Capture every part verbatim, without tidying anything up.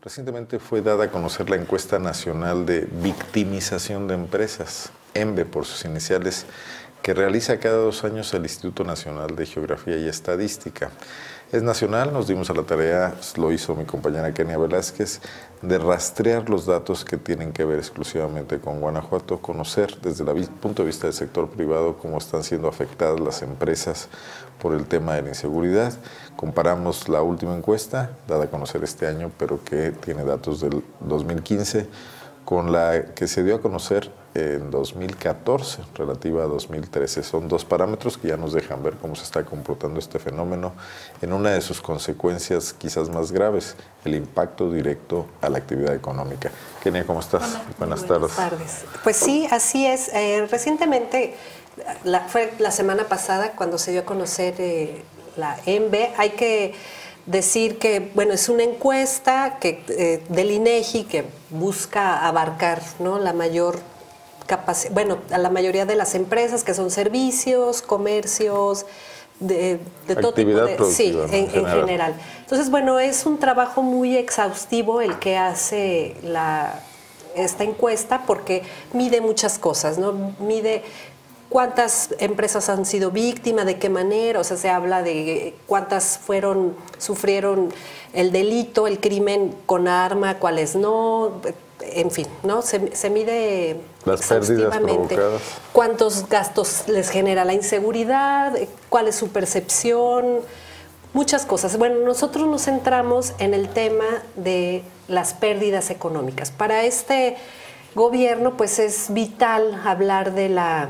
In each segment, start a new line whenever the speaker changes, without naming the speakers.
Recientemente fue dada a conocer la encuesta nacional de victimización de empresas, ENVE por sus iniciales, que realiza cada dos años el Instituto Nacional de Geografía y Estadística. Es nacional, nos dimos a la tarea, lo hizo mi compañera Kenia Velázquez, de rastrear los datos que tienen que ver exclusivamente con Guanajuato, conocer desde el punto de vista del sector privado cómo están siendo afectadas las empresas por el tema de la inseguridad. Comparamos la última encuesta, dada a conocer este año, pero que tiene datos del dos mil quince, con la que se dio a conocer en dos mil catorce, relativa a dos mil trece. Son dos parámetros que ya nos dejan ver cómo se está comportando este fenómeno en una de sus consecuencias quizás más graves, el impacto directo a la actividad económica. Kenia, ¿cómo estás?
Hola,
buenas,
buenas
tardes.
tardes. Pues sí, así es. Eh, recientemente, la, fue la semana pasada cuando se dio a conocer eh, la ENVE. Hay que decir que, bueno, es una encuesta que, eh, del INEGI que busca abarcar, ¿no?, la mayor capacidad, bueno, a la mayoría de las empresas que son servicios, comercios, de, de todo tipo de... Sí,
¿no?
en, en general. general. Entonces, bueno, es un trabajo muy exhaustivo el que hace la, esta encuesta porque mide muchas cosas, ¿no? Mide cuántas empresas han sido víctimas, de qué manera, o sea, se habla de cuántas fueron, sufrieron el delito, el crimen con arma, cuáles no, en fin, ¿no? Se, se mide
las pérdidas provocadas,
cuántos gastos les genera la inseguridad, cuál es su percepción, muchas cosas. Bueno, nosotros nos centramos en el tema de las pérdidas económicas. Para este gobierno, pues es vital hablar de la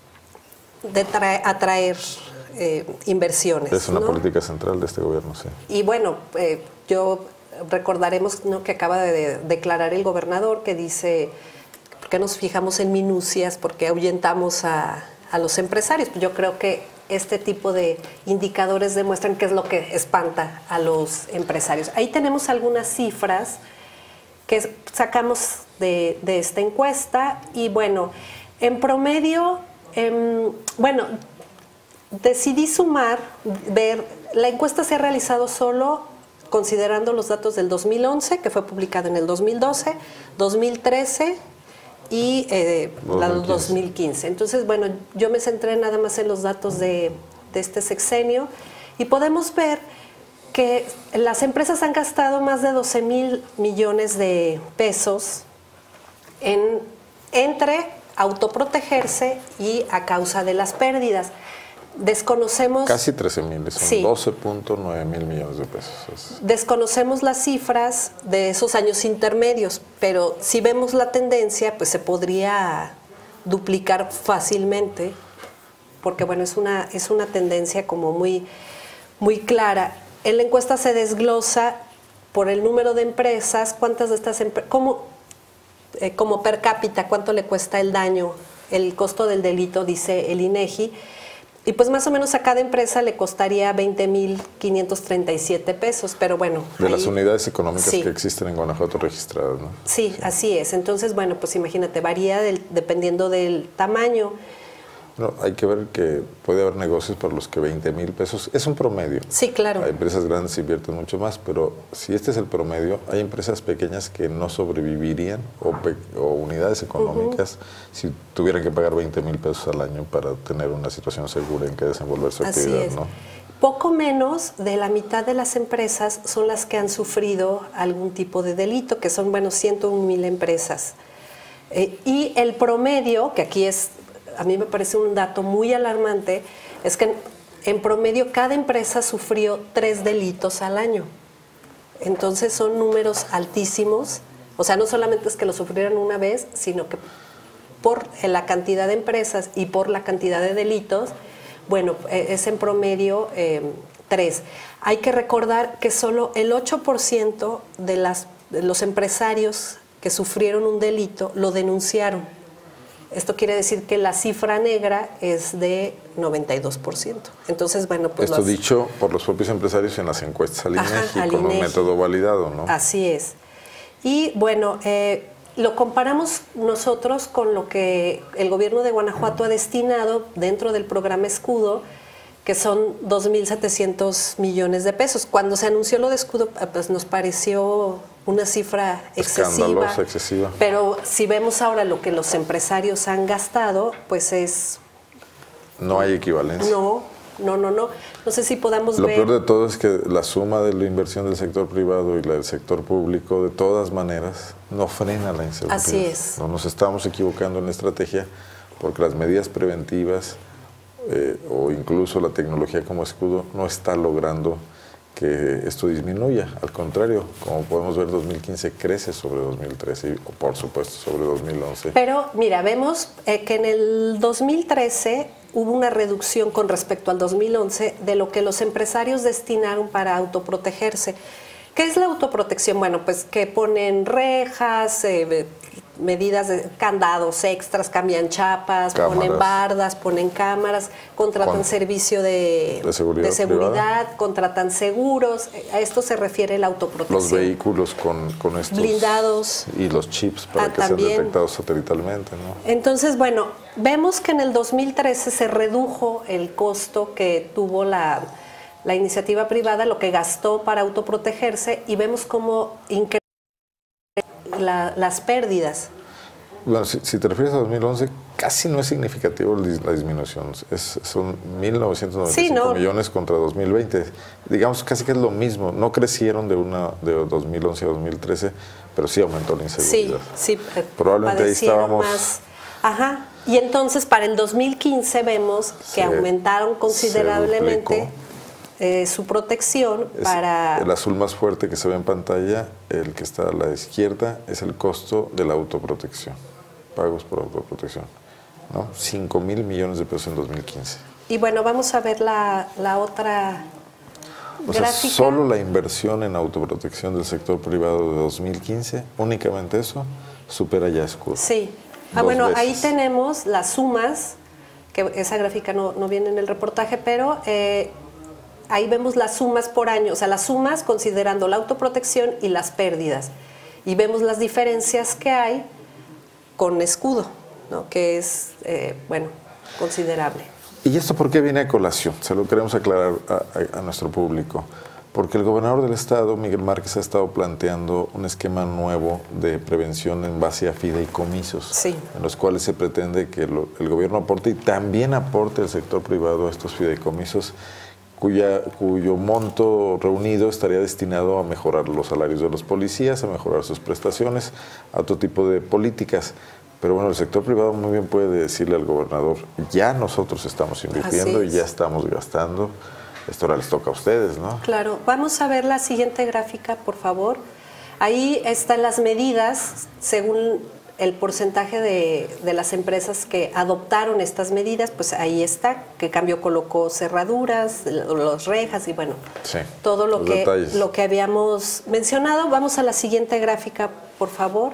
de traer, atraer eh, inversiones.
Es una
¿no?
política central de este gobierno, sí.
Y bueno, eh, yo recordaremos, ¿no?, que acaba de declarar el gobernador que dice, ¿por qué nos fijamos en minucias? Porque ahuyentamos a, a los empresarios. Yo creo que este tipo de indicadores demuestran qué es lo que espanta a los empresarios. Ahí tenemos algunas cifras que sacamos de, de esta encuesta y bueno, en promedio, eh, bueno, decidí sumar, ver, la encuesta se ha realizado solo considerando los datos del dos mil once, que fue publicado en el dos mil doce, dos mil trece y eh, la del dos mil quince. Entonces, bueno, yo me centré nada más en los datos de, de este sexenio y podemos ver que las empresas han gastado más de doce mil millones de pesos en, entre autoprotegerse y a causa de las pérdidas. Desconocemos...
Casi trece mil, son sí. doce punto nueve mil millones de pesos.
Desconocemos las cifras de esos años intermedios, pero si vemos la tendencia, pues se podría duplicar fácilmente, porque bueno, es una, es una tendencia como muy, muy clara. En la encuesta se desglosa por el número de empresas, cuántas de estas empresas, como, eh, como per cápita, cuánto le cuesta el daño, el costo del delito, dice el INEGI, y pues más o menos a cada empresa le costaría veinte mil quinientos treinta y siete pesos, pero bueno.
De
ahí,
las unidades económicas
sí.
que existen en Guanajuato registradas, ¿no?
Sí, sí, así es. Entonces, bueno, pues imagínate, varía del, dependiendo del tamaño.
No, hay que ver que puede haber negocios por los que veinte mil pesos es un promedio.
Sí, claro.
Hay empresas grandes que invierten mucho más, pero si este es el promedio, hay empresas pequeñas que no sobrevivirían o, o unidades económicas uh-huh. si tuvieran que pagar veinte mil pesos al año para tener una situación segura en que desenvolver su
Así
actividad,
es.
¿no?
Poco menos de la mitad de las empresas son las que han sufrido algún tipo de delito, que son, bueno, ciento un mil empresas. Eh, y el promedio, que aquí es... a mí me parece un dato muy alarmante, es que en, en promedio cada empresa sufrió tres delitos al año. Entonces son números altísimos. O sea, no solamente es que lo sufrieran una vez, sino que por la cantidad de empresas y por la cantidad de delitos, bueno, es en promedio eh, tres. Hay que recordar que solo el ocho por ciento de, las, de los empresarios que sufrieron un delito lo denunciaron. Esto quiere decir que la cifra negra es de noventa y dos por ciento. Entonces, bueno, pues...
Esto
los...
dicho por los propios empresarios en las encuestas al INEGI, con un método validado, ¿no?
Así es. Y bueno, eh, lo comparamos nosotros con lo que el gobierno de Guanajuato ha destinado dentro del programa Escudo, que son dos mil setecientos millones de pesos. Cuando se anunció lo de Escudo, pues nos pareció una cifra excesiva,
excesiva.
Pero si vemos ahora lo que los empresarios han gastado, pues es...
No hay equivalencia.
No, no, no, no. No sé si podamos
Lo
ver...
Lo peor de todo es que la suma de la inversión del sector privado y la del sector público, de todas maneras, no frena la inseguridad.
Así es.
No nos estamos equivocando en la estrategia porque las medidas preventivas eh, o incluso la tecnología como escudo no está logrando que esto disminuya. Al contrario, como podemos ver, dos mil quince crece sobre dos mil trece y, por supuesto, sobre dos mil once.
Pero, mira, vemos eh, que en el dos mil trece hubo una reducción con respecto al dos mil once de lo que los empresarios destinaron para autoprotegerse. ¿Qué es la autoprotección? Bueno, pues que ponen rejas, eh, medidas de candados extras, cambian chapas, cámaras. Ponen bardas, ponen cámaras, contratan Con, servicio de,
de seguridad,
de seguridad contratan seguros. A esto se refiere la autoprotección.
Los vehículos con, con estos
blindados
y los chips para
ah,
que
también.
sean detectados satelitalmente, ¿no?
Entonces, bueno, vemos que en el dos mil trece se redujo el costo que tuvo la la iniciativa privada, lo que gastó para autoprotegerse, y vemos cómo incrementan la, las pérdidas.
Bueno, si, si te refieres a dos mil once, casi no es significativo la disminución. Es, son mil novecientos noventa y cinco sí, no. millones contra dos mil veinte. Digamos casi que es lo mismo. No crecieron de, una, de dos mil once a dos mil trece, pero sí aumentó la inseguridad.
Sí, sí.
Probablemente ahí estábamos...
Más. Ajá. Y entonces para el dos mil quince vemos que se, aumentaron considerablemente... Eh, su protección
es
para...
El azul más fuerte que se ve en pantalla, el que está a la izquierda, es el costo de la autoprotección, pagos por autoprotección, ¿no? cinco mil millones de pesos en dos mil quince.
Y bueno, vamos a ver la, la otra
o
gráfica.
Sea, solo la inversión en autoprotección del sector privado de dos mil quince, únicamente eso, supera ya escudo.
Sí. Ah, bueno, veces. Ahí tenemos las sumas, que esa gráfica no, no viene en el reportaje, pero... Eh, ahí vemos las sumas por año, o sea, las sumas considerando la autoprotección y las pérdidas. Y vemos las diferencias que hay con escudo, ¿no? Que es, eh, bueno, considerable.
¿Y esto por qué viene a colación? Se lo queremos aclarar a, a, a nuestro público. Porque el gobernador del estado, Miguel Márquez, ha estado planteando un esquema nuevo de prevención en base a fideicomisos,
sí.
en los cuales se pretende que lo, el gobierno aporte y también aporte el sector privado a estos fideicomisos, Cuya, cuyo monto reunido estaría destinado a mejorar los salarios de los policías, a mejorar sus prestaciones, a otro tipo de políticas. Pero bueno, el sector privado muy bien puede decirle al gobernador, ya nosotros estamos invirtiendo y ya estamos gastando, esto ahora les toca a ustedes, ¿no?
Claro, vamos a ver la siguiente gráfica, por favor. Ahí están las medidas según el porcentaje de, de las empresas que adoptaron estas medidas, pues ahí está, que cambio colocó cerraduras, los rejas y bueno,
sí,
todo lo que, lo que habíamos mencionado. Vamos a la siguiente gráfica, por favor.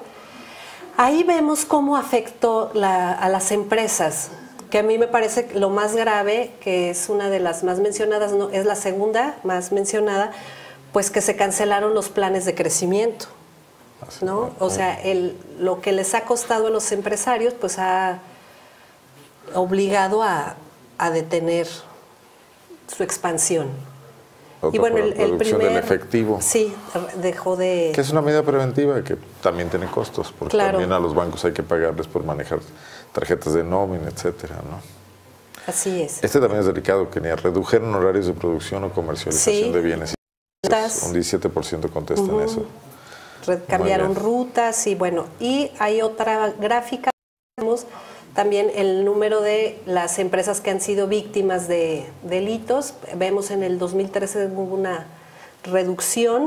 Ahí vemos cómo afectó la, a las empresas, que a mí me parece lo más grave, que es una de las más mencionadas, no, es la segunda más mencionada, pues que se cancelaron los planes de crecimiento. ¿No? O sea, el, lo que les ha costado a los empresarios, pues ha obligado a, a detener su expansión.
Otra y bueno, el, el primer del efectivo.
Sí, dejó de...
Que es una medida preventiva que también tiene costos, porque claro. también a los bancos hay que pagarles por manejar tarjetas de nómina, etcétera, ¿no?
Así es.
Este también es delicado, que ni redujeron horarios de producción o comercialización sí. de bienes. Un diecisiete por ciento contestan uh-huh. eso.
Cambiaron rutas y bueno, y hay otra gráfica, vemos también el número de las empresas que han sido víctimas de delitos. Vemos en el dos mil trece hubo una reducción,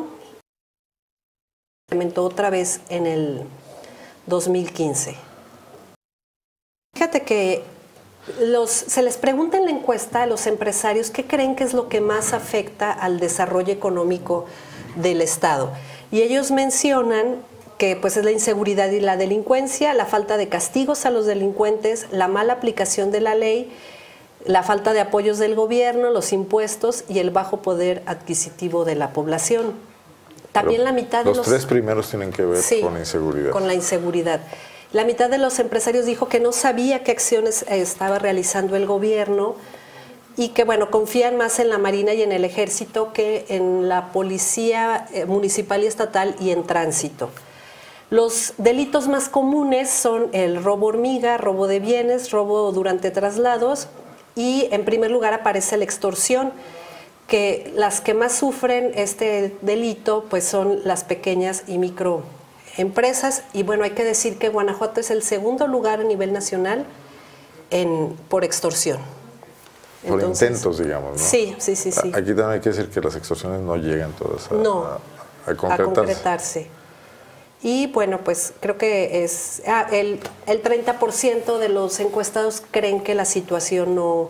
incrementó otra vez en el dos mil quince. Fíjate que los, se les pregunta en la encuesta a los empresarios qué creen que es lo que más afecta al desarrollo económico del Estado. Y ellos mencionan que pues es la inseguridad y la delincuencia, la falta de castigos a los delincuentes, la mala aplicación de la ley, la falta de apoyos del gobierno, los impuestos y el bajo poder adquisitivo de la población. También Pero la mitad de
los... Los tres primeros tienen que ver
sí,
con la inseguridad.
con la inseguridad. La mitad de los empresarios dijo que no sabía qué acciones estaba realizando el gobierno y que, bueno, confían más en la Marina y en el Ejército que en la Policía eh, Municipal y Estatal y en Tránsito. Los delitos más comunes son el robo hormiga, robo de bienes, robo durante traslados y en primer lugar aparece la extorsión, que las que más sufren este delito pues son las pequeñas y microempresas. Y bueno, hay que decir que Guanajuato es el segundo lugar a nivel nacional en, por extorsión.
Por Entonces, intentos, digamos, ¿no?
Sí, sí, sí, sí.
Aquí también hay que decir que las extorsiones no llegan todas a,
no,
a, a, concretarse.
a concretarse. Y bueno, pues creo que es ah, el, el treinta por ciento de los encuestados creen que la situación no,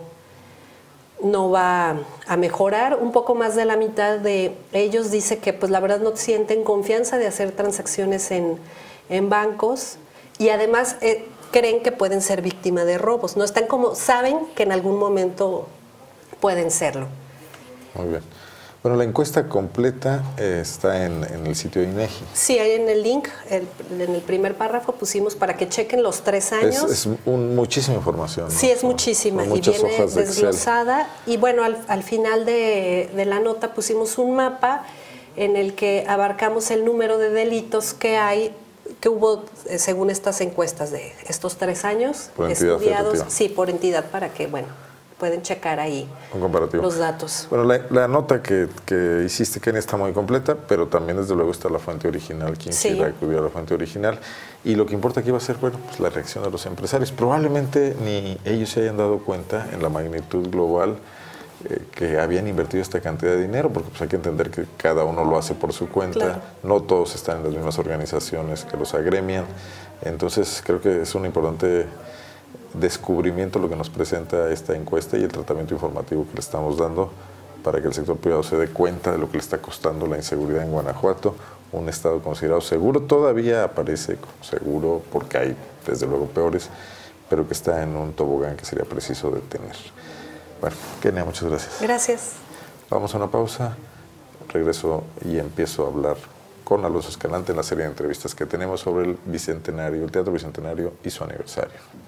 no va a mejorar. Un poco más de la mitad de ellos dice que pues la verdad no sienten confianza de hacer transacciones en, en bancos y además eh, creen que pueden ser víctima de robos. No están como, saben que en algún momento pueden serlo.
Muy bien. Bueno, la encuesta completa eh, está en, en el sitio de INEGI.
Sí, ahí en el link, el, en el primer párrafo pusimos para que chequen los tres años.
Es, es un, muchísima información, ¿no?
Sí, es muchísima y viene desglosada. Y bueno, al, al final de, de la nota pusimos un mapa en el que abarcamos el número de delitos que hay, que hubo eh, según estas encuestas de estos tres años
por
estudiados.
Efectiva.
Sí, por entidad, para que, bueno, pueden checar ahí
un comparativo.
Los datos.
Bueno, la, la nota que, que hiciste, Kenia, está muy completa, pero también desde luego está la fuente original, quien
sí.
quiera acudir a la fuente original. Y lo que importa aquí va a ser, bueno, pues la reacción de los empresarios. Probablemente ni ellos se hayan dado cuenta en la magnitud global eh, que habían invertido esta cantidad de dinero, porque pues hay que entender que cada uno lo hace por su cuenta,
claro.
No todos están en las mismas organizaciones que los agremian. Entonces creo que es un importante descubrimiento lo que nos presenta esta encuesta y el tratamiento informativo que le estamos dando para que el sector privado se dé cuenta de lo que le está costando la inseguridad en Guanajuato, un estado considerado seguro, todavía aparece como seguro porque hay desde luego peores, pero que está en un tobogán que sería preciso detener. Bueno, Kenia, muchas gracias.
Gracias.
Vamos a una pausa, regreso y empiezo a hablar con Alonso Escalante en la serie de entrevistas que tenemos sobre el Bicentenario, el Teatro Bicentenario y su aniversario.